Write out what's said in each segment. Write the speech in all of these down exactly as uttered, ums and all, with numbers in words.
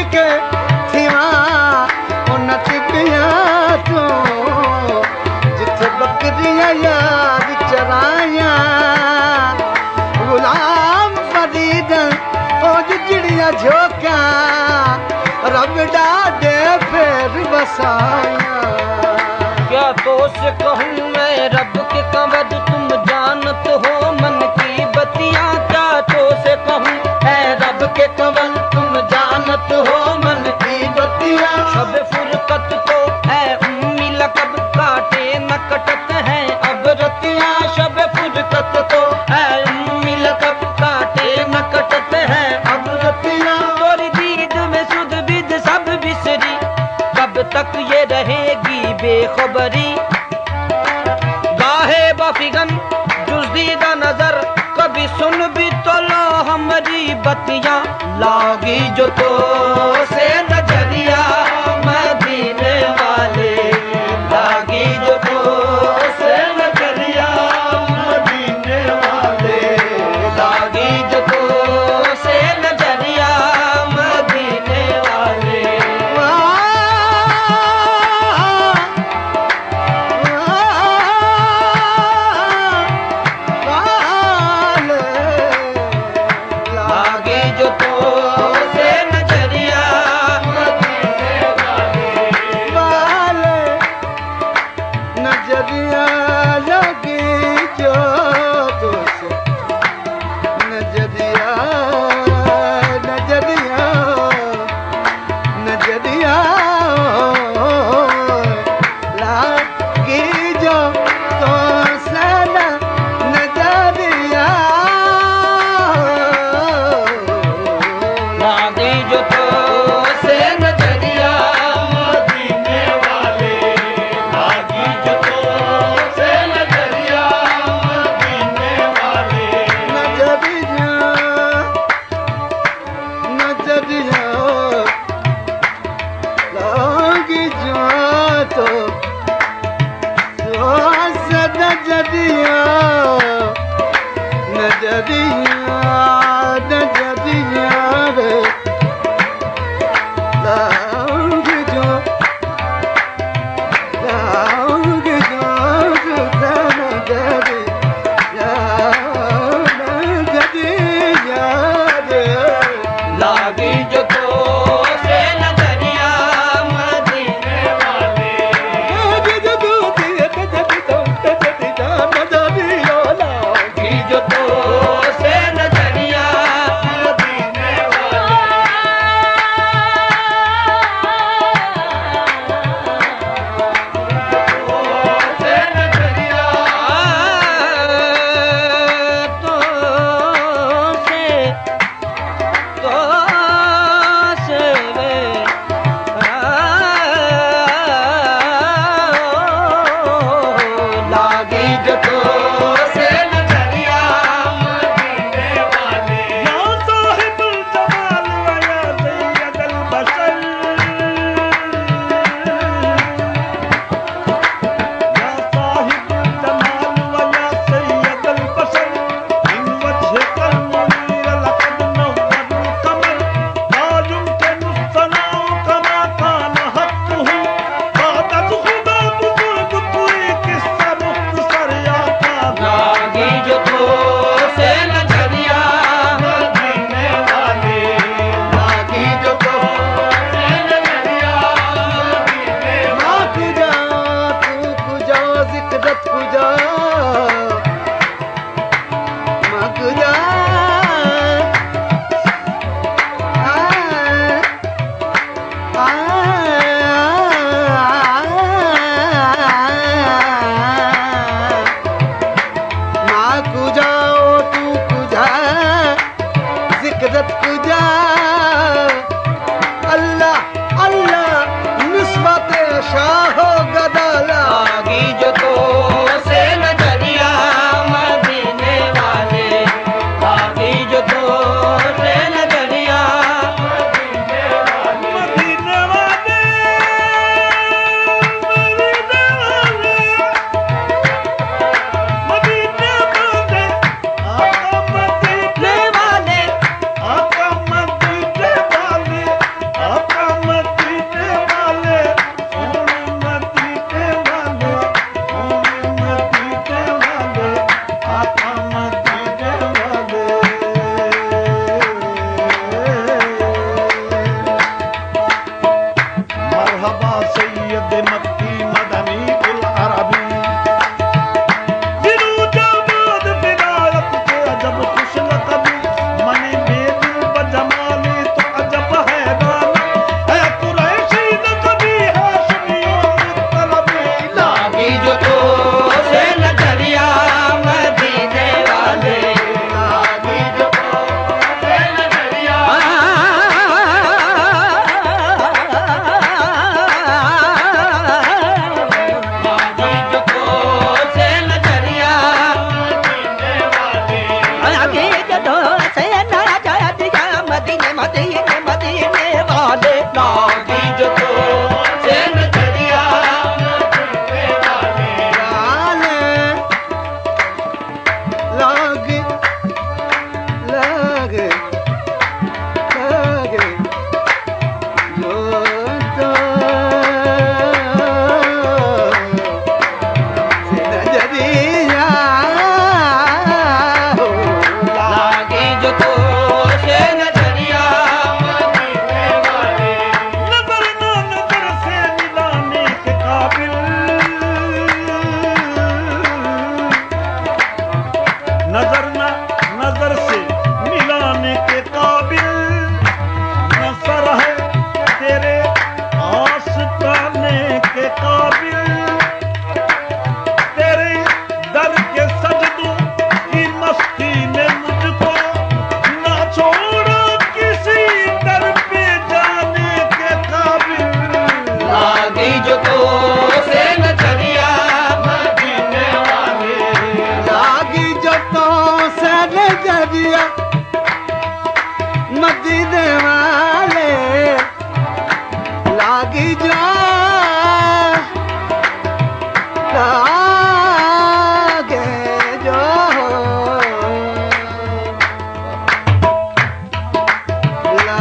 के थिवा उन टिबियां तो जिथे बकरियां याद चराया गुलाम फरीद ओ जिड़ियां झोंका रब डाडे फिर बसाया। क्या तो से कहूँ मैं रब के कंवद तुम जानत हो मन की बतियां। क्या तो से कहूँ है रब के कंवद तुम जानत हो मन की बतियां। सब फुरकत तो है उम्मी लकब काटे न कटत है अब रतियां। सब फुरकत तो है उम्मी लकब काटे न कटत है अब रतियां। तोरी दीद में सुध बिद सब बिसरी कब तक ये रहेगी बेखबरी। गाहे बफिगन जुज़दीदा नजर कभी सुन भी तो लो हमारी बतियां। लागी जो तो से नजरिया मदीने वाले लागी जो तो से नजरिया मदीने वाले लागी जो तो से नजरिया मदीने वाले।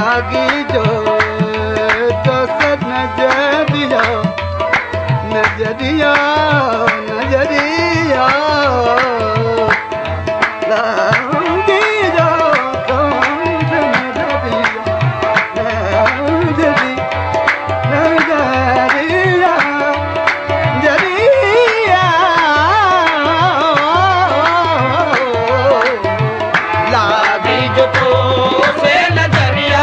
लागी जो तो से नजरिया नजरिया नजरिया लागी जो तो से नजरिया नजरिया नजरिया नजरिया लागी जो तो से नजरिया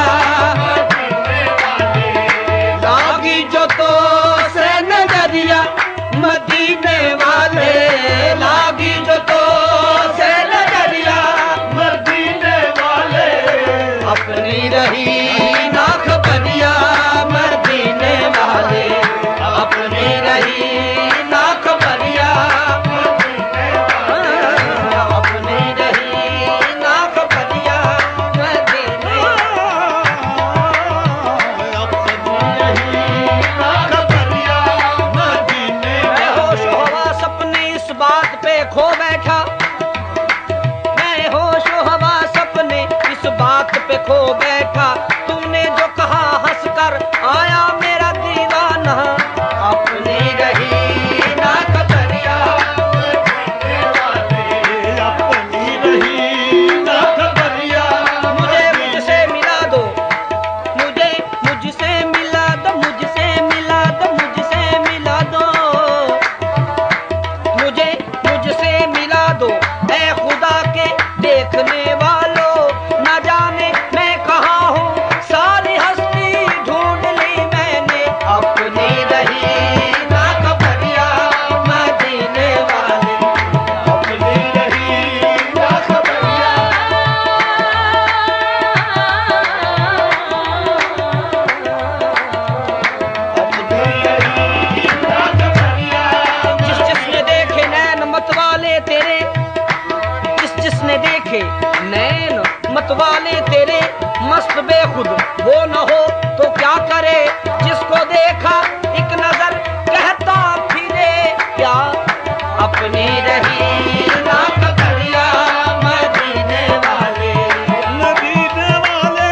लागी जो तो से नजरिया मदीने वाले लागी जो तो से नजरिया मदीने वाले अपनी रही ना खबरिया मदीने वाले अपनी रही ना खबरिया अपनी रही ना खबरिया मदीने मैं होश हवास अपनी इस बात पे खो बैठा मैं होश हवास अपने इस बात पे खो बैठा तुमने जो कहा हंसकर आया मेरा दीवाना अपनी रही ना खबरिया अपनी रही ना खबरिया मुझे मुझसे मिला दो मुझे मुझसे मिला दो मुझसे मिला दो मुझसे मिला दो मुझे मुझसे मिला दो ऐ खुदा के देखने वालों न जाने मैं कहाँ हूँ सारी हस्ती ढूंढ ली मैंने अपनी रही ना खबरिया मदीने वाले अपनी रही ना खबरिया जिस जिसने देखे नैन मत वाले तेरे जिस जिसने देखे नैन मत वाले तेरे मस्त बेखुद वो न हो तो क्या करे जिसको देखा एक नजर कहता फिरे क्या अपनी रही ना खबरिया मदीने वाले मदीने वाले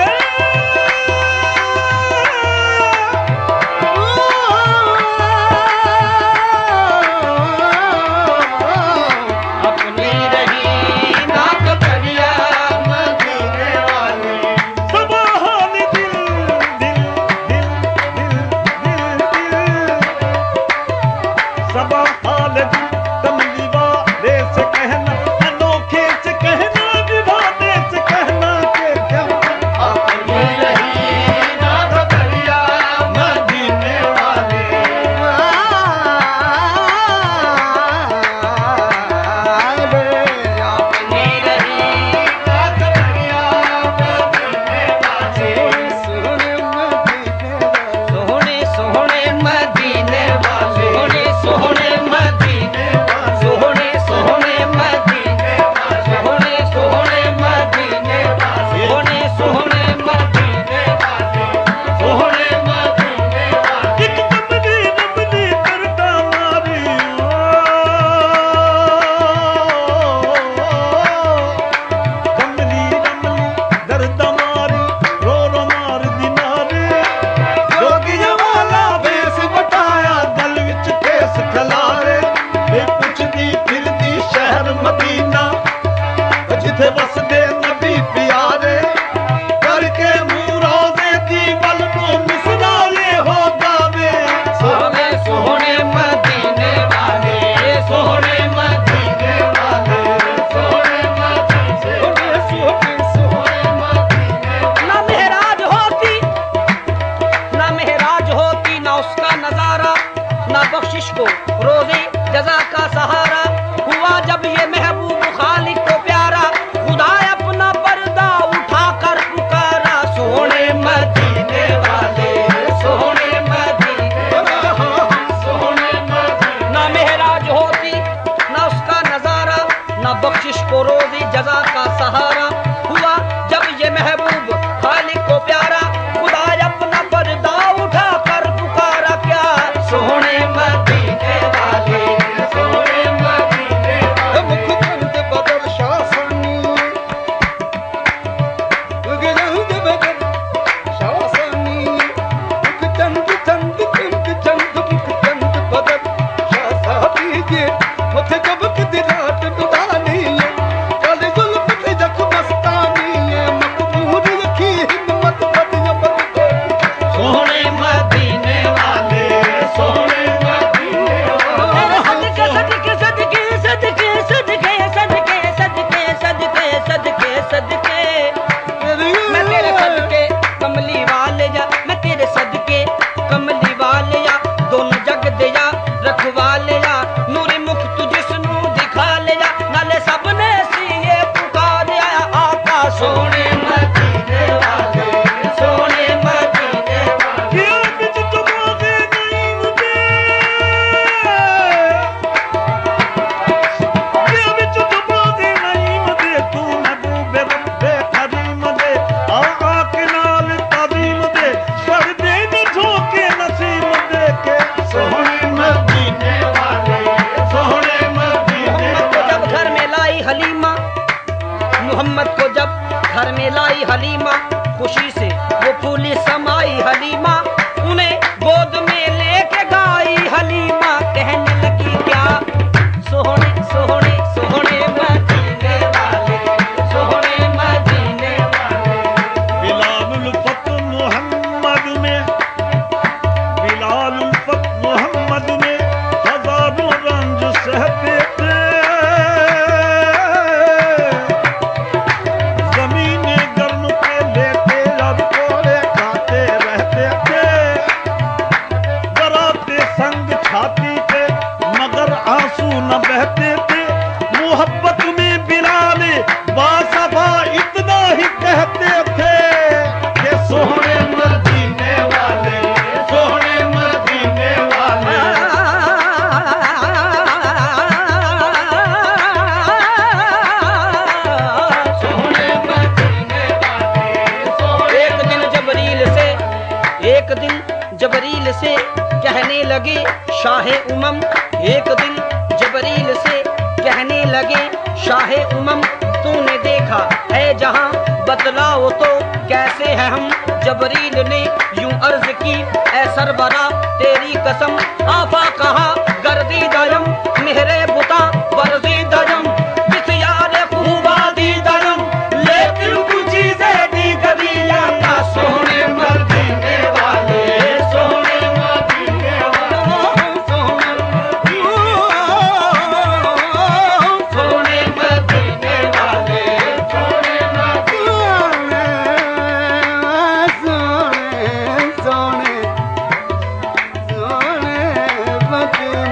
अपनी रही ना खबरिया मदीने वाले सुभान दिल दिल दिल दिल दिल दिल सबा हाल कमली वाले से कहना अनोखे से कहना विवादे से कहना के क्या अपनी रही ना खबरिया मदीने वाले अपनी रही ना खबरिया मदीने वाले सोहने सोहने मदीने वाले सोहने सोहने मदीने सोहने सोहने मदीने सोहने सोहने मदीने सोहने सोहने मदीने सोहने मदीने एक कमली रमली करता मारी कमली रमली दर्द मारी रो रो मार दिनारे जोगिया वाला बेस बटाया गल विच केस खलारे वे पुछदी फिरदी शहर मदीना जिथे वसदे नबी प्यारे करके मूरों दी बल को मिसराले हो गावे सोहने सोहने मदीने वाले सोहने मदीने वाले सोहने मदीने सोहने सोहने मदीने ना मेहराज होती ना मेहराज होती ना उसका नजारा ना बख्शिश को रोजे जजा का सहारा हुआ जब ये महबूब खालिक को प्यारा खुदा अपना पर्दा उठाकर पुकारा सोहने मदीने वाले सोहने मदीने सोहने मदीने ना मेहराज होती ना उसका नजारा ना बख्शिश को रोजी जजा का सहारा हुआ जब ये महबूब खालिक को प्यारा खुदा अपना पर्दा उठाकर पुकारा क्या सोहने मदीने वाले सोहने मदीने वाले मुखबंद बदर शासनी में लाई हलीमा, खुशी से वो फूली समाई हलीमा, उन्हें गोद में लेके गाई हलीमा, कहने लगी क्या सोहने सोहने सोहने मदीने वाले, सोहने मदीने वाले। बिलाल उल्फत मोहम्मद में, बिलाल उल्फत मोहम्मद में हजारों रंज सहते थे, जमीने गर्म पे लेते अब कोड़े खाते रहते थे, डराते संग छाती पे मगर आंसू न बहते थे, मोहब्बत में बिलाल बासबा इतना ही कहते थे कि सोहने मदीने वाले, सोहने मदीने वाले। सोहने मदीने वाले। एक दिन जबरील से एक दिन जबरील से कहने लगे शाहे उमम, एक दिन जबरील से कहने लगे शाहे उमम, तूने देखा है जहां बतलाओ तो कैसे है हम। जबरील ने यूं अर्ज की ऐ सरबरा तेरी कसम, आफा कहा गर्दी दयम मेरे बुता वर्जी दयम, किस यार खूबा दी दयम, लेकिन कुछ चीजें दी कभी आता। सोहने मदीने वाले, सोहने मदीने वाले, सोहने सोहने मदीने वाले, सोहने मदीने। सोने सोने सोने मदीने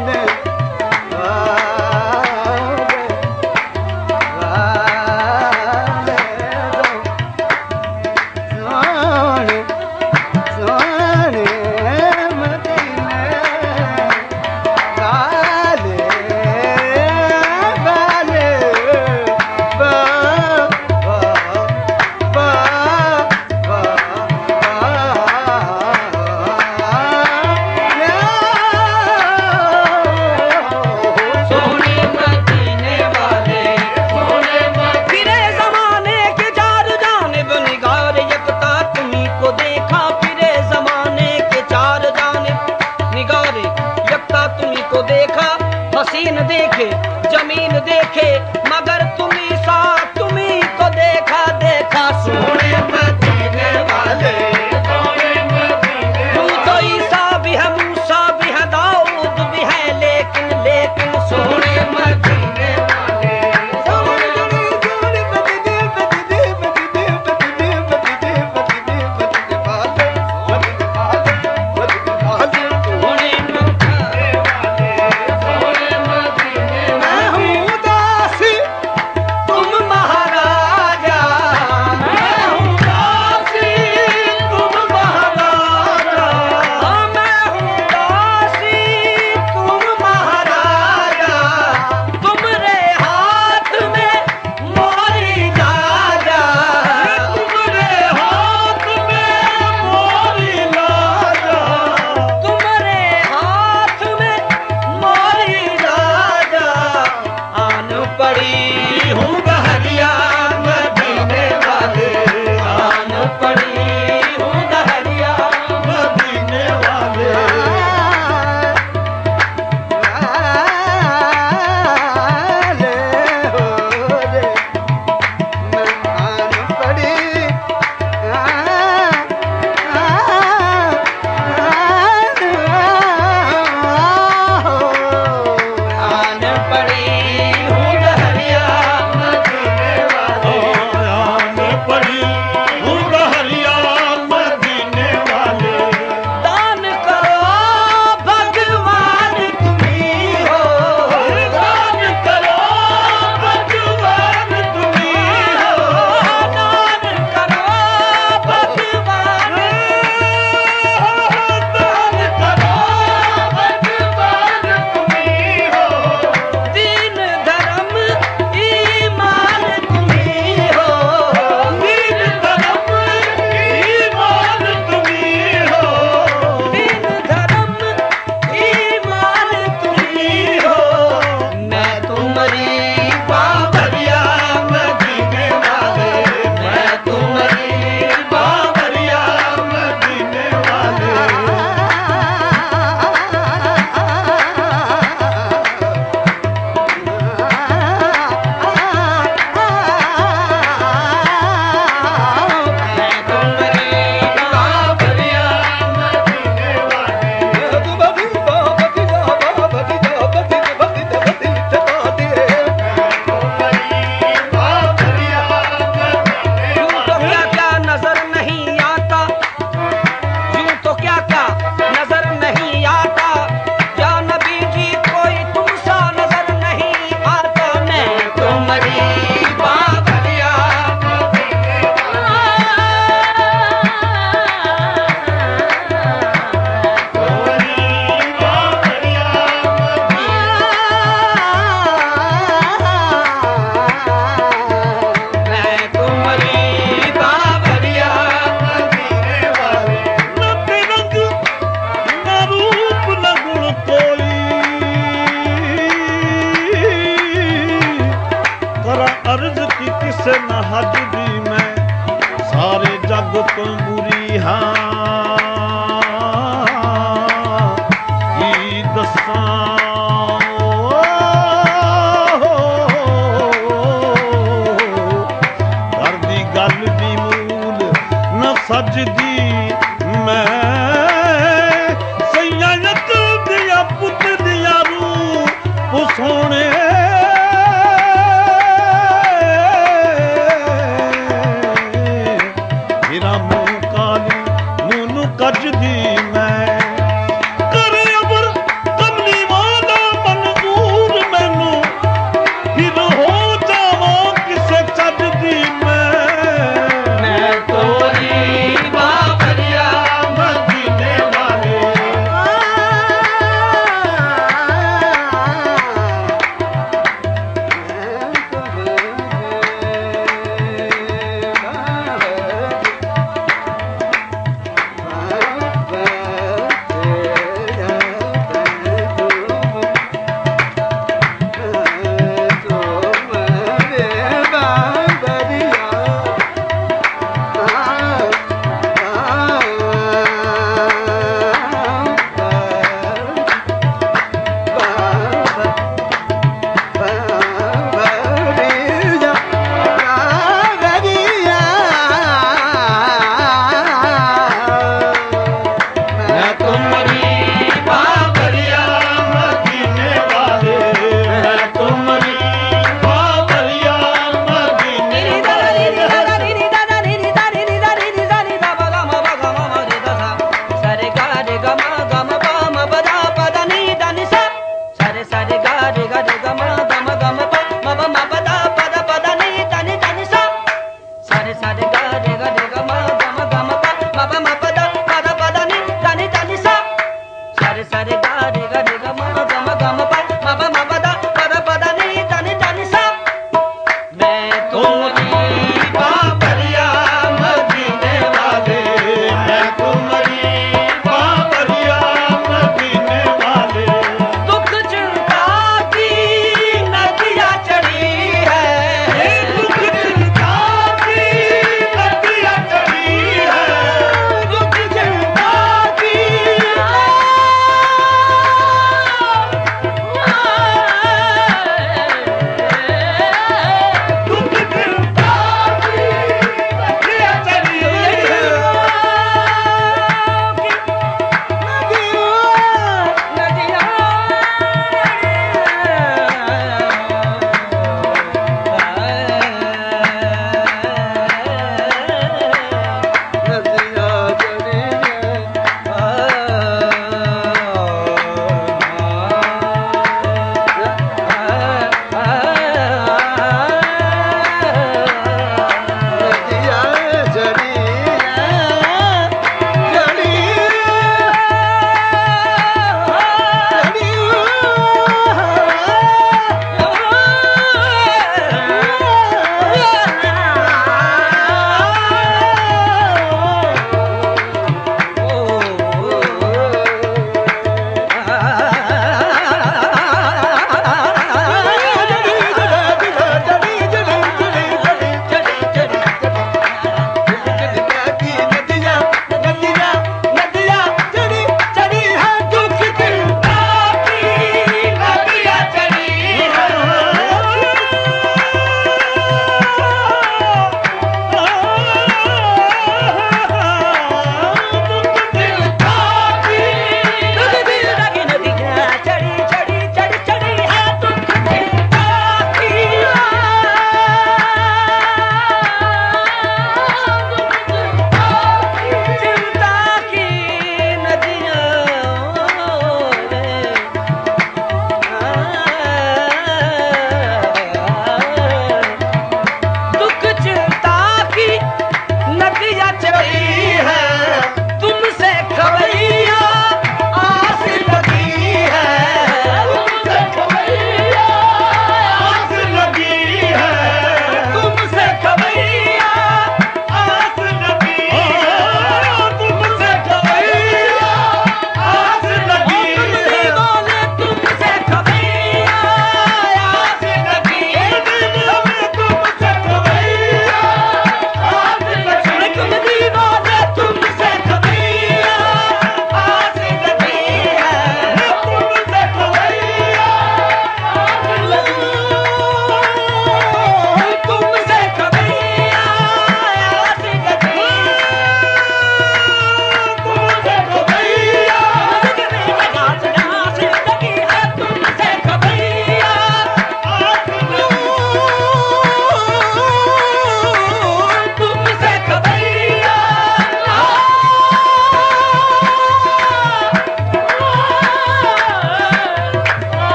सारे जग तो बुरी हाँ की दसां घर दी गल दी मूल न सजदी मैं सैयद दिया पुत दिया रूप सोने कजदी मैं करे अबर कमली वाला मंजूर मैनू फिर हो जावा किसे चजदी मैं मैं तोरी बाबरिया मदीने वाले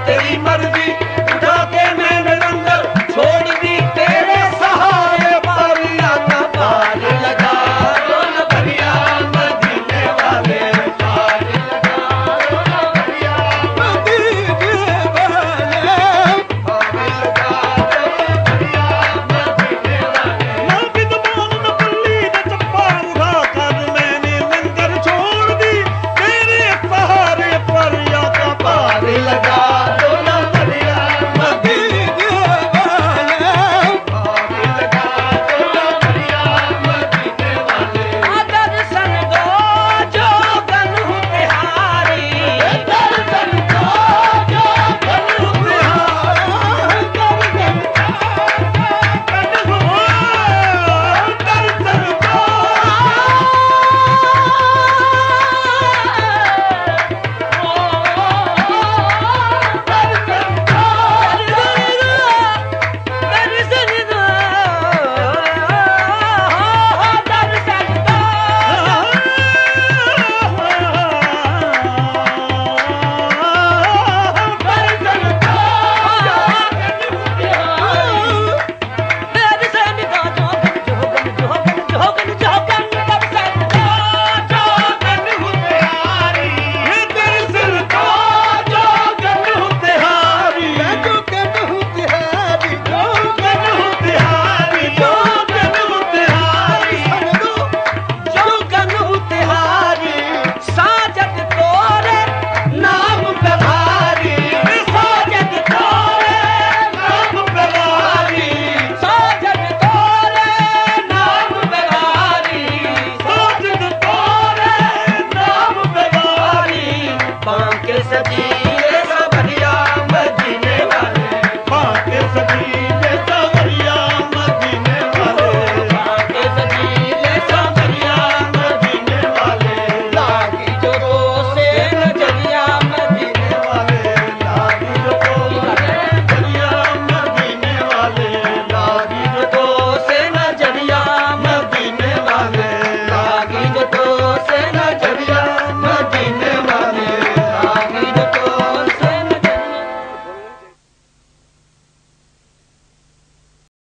तेरी मर्जी